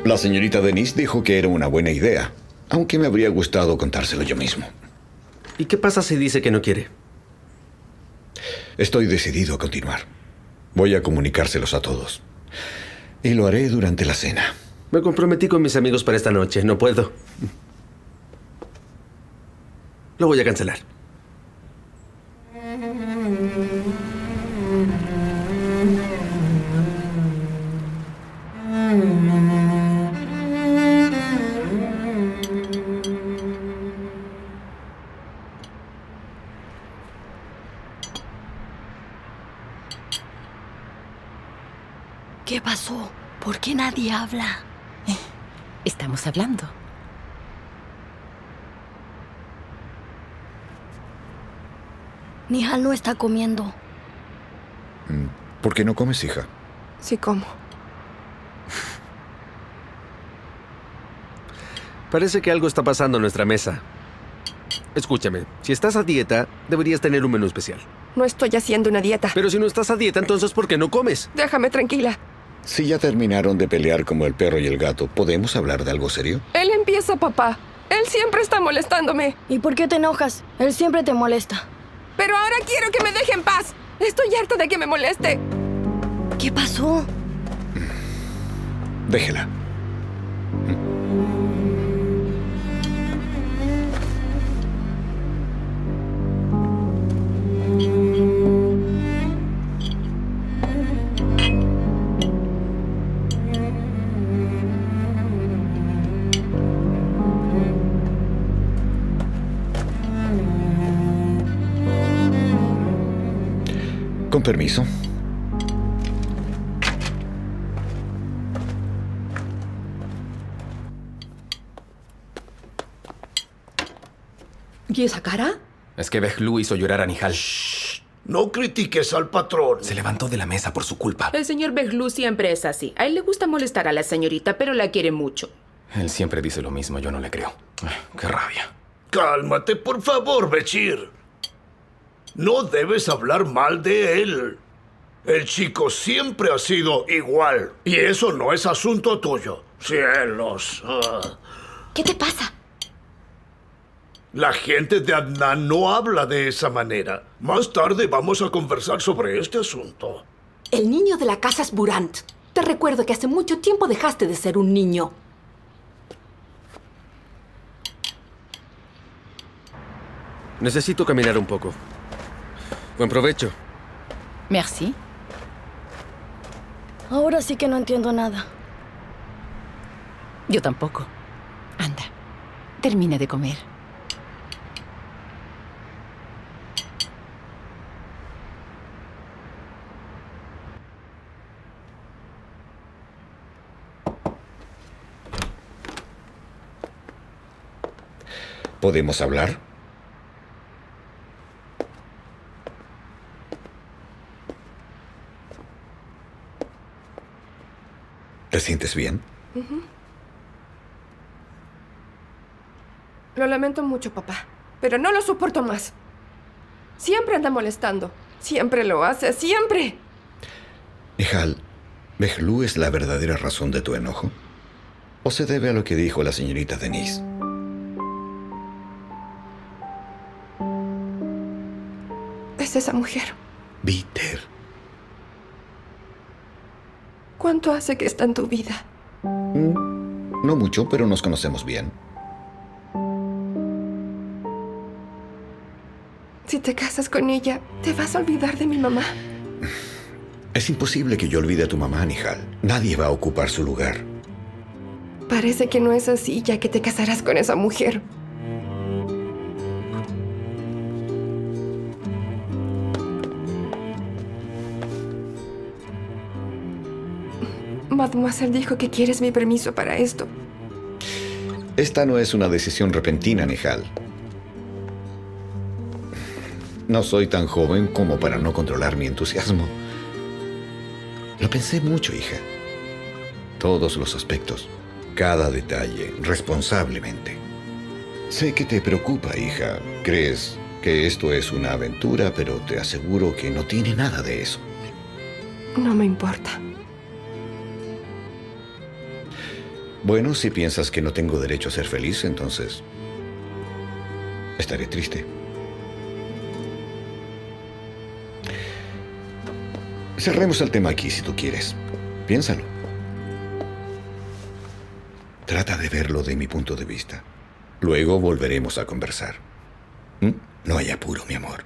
La señorita Denise dijo que era una buena idea, aunque me habría gustado contárselo yo mismo. ¿Y qué pasa si dice que no quiere? Estoy decidido a continuar. Voy a comunicárselos a todos. Y lo haré durante la cena. Me comprometí con mis amigos para esta noche. No puedo. Lo voy a cancelar. ¿Qué pasó? ¿Por qué nadie habla? Estamos hablando. Nihal no está comiendo. ¿Por qué no comes, hija? Sí como. Parece que algo está pasando en nuestra mesa. Escúchame, si estás a dieta, deberías tener un menú especial. No estoy haciendo una dieta. Pero si no estás a dieta, entonces ¿por qué no comes? Déjame tranquila. Si ya terminaron de pelear como el perro y el gato, ¿podemos hablar de algo serio? Él empieza, papá. Él siempre está molestándome. ¿Y por qué te enojas? Él siempre te molesta. Pero ahora quiero que me deje en paz. Estoy harta de que me moleste. ¿Qué pasó? Déjela. Con permiso. ¿Y esa cara? Es que Behlu hizo llorar a Nihal. No critiques al patrón. Se levantó de la mesa por su culpa. El señor Behlu siempre es así. A él le gusta molestar a la señorita, pero la quiere mucho. Él siempre dice lo mismo, yo no le creo. Qué rabia. Cálmate, por favor, Bechir. No debes hablar mal de él. El chico siempre ha sido igual. Y eso no es asunto tuyo. Cielos. ¿Qué te pasa? La gente de Adnan no habla de esa manera. Más tarde vamos a conversar sobre este asunto. El niño de la casa es Burant. Te recuerdo que hace mucho tiempo dejaste de ser un niño. Necesito caminar un poco. Buen provecho. Merci. Ahora sí que no entiendo nada. Yo tampoco. Anda, termina de comer. ¿Podemos hablar? ¿Te sientes bien? Lo lamento mucho, papá. Pero no lo soporto más. Siempre anda molestando. Siempre lo hace, siempre. Nihal, ¿Behlu es la verdadera razón de tu enojo? ¿O se debe a lo que dijo la señorita Denise? Es esa mujer. Peter. ¿Cuánto hace que está en tu vida? No mucho, pero nos conocemos bien. Si te casas con ella, ¿te vas a olvidar de mi mamá? Es imposible que yo olvide a tu mamá, Nihal. Nadie va a ocupar su lugar. Parece que no es así, ya que te casarás con esa mujer. Mademoiselle dijo que quieres mi permiso para esto. Esta no es una decisión repentina, Nihal. No soy tan joven como para no controlar mi entusiasmo. Lo pensé mucho, hija. Todos los aspectos, cada detalle, responsablemente. Sé que te preocupa, hija. Crees que esto es una aventura, pero te aseguro que no tiene nada de eso. No me importa. Bueno, si piensas que no tengo derecho a ser feliz, entonces estaré triste. Cerremos el tema aquí si tú quieres. Piénsalo. Trata de verlo de mi punto de vista. Luego volveremos a conversar. No hay apuro, mi amor.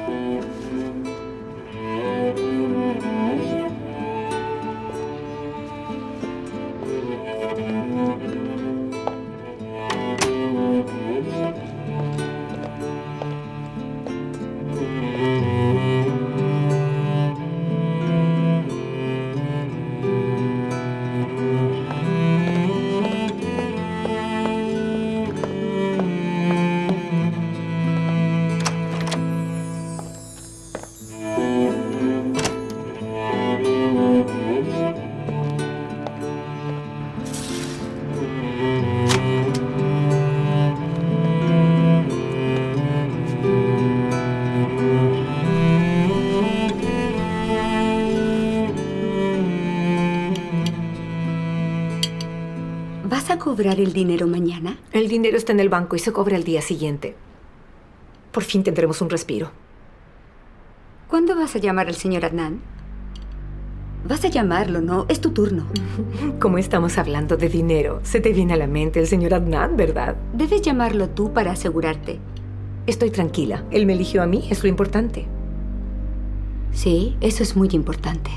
¿Vas a cobrar el dinero mañana? El dinero está en el banco y se cobra el día siguiente. Por fin tendremos un respiro. ¿Cuándo vas a llamar al señor Adnan? Vas a llamarlo, ¿no? Es tu turno. Como estamos hablando de dinero, se te viene a la mente el señor Adnan, ¿verdad? Debes llamarlo tú para asegurarte. Estoy tranquila. Él me eligió a mí, es lo importante. Sí, eso es muy importante.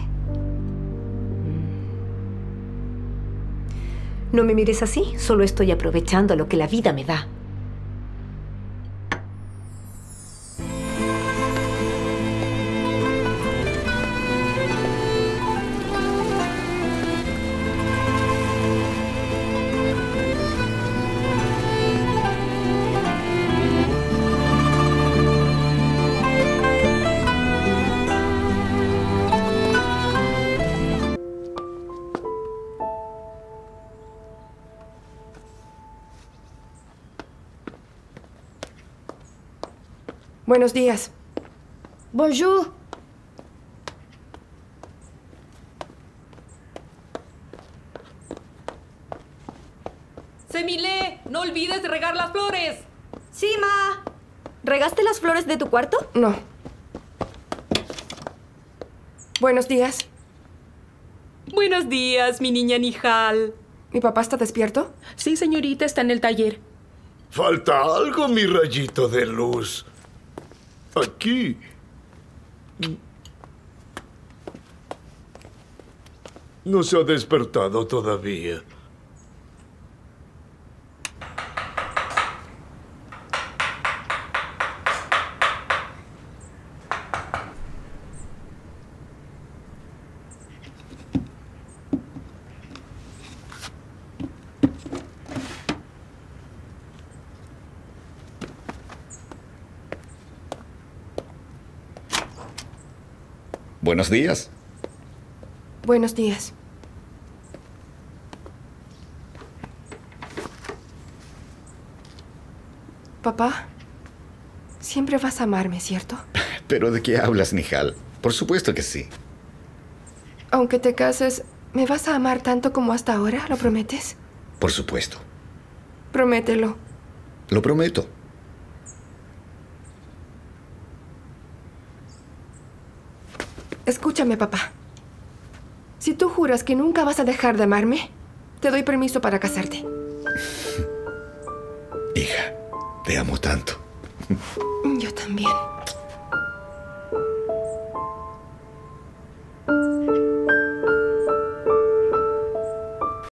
No me mires así, solo estoy aprovechando lo que la vida me da. Buenos días. Bonjour. Semile, no olvides regar las flores. Sí, ma. ¿Regaste las flores de tu cuarto? No. Buenos días. Buenos días, mi niña Nihal. ¿Mi papá está despierto? Sí, señorita, está en el taller. Falta algo, mi rayito de luz. Aquí. No se ha despertado todavía. Buenos días. Buenos días. Papá, siempre vas a amarme, ¿cierto? ¿Pero de qué hablas, Nihal? Por supuesto que sí. Aunque te cases, ¿me vas a amar tanto como hasta ahora? ¿Lo prometes? Por supuesto. Promételo. Lo prometo. Escúchame, papá. Si tú juras que nunca vas a dejar de amarme, te doy permiso para casarte. Hija, te amo tanto. Yo también.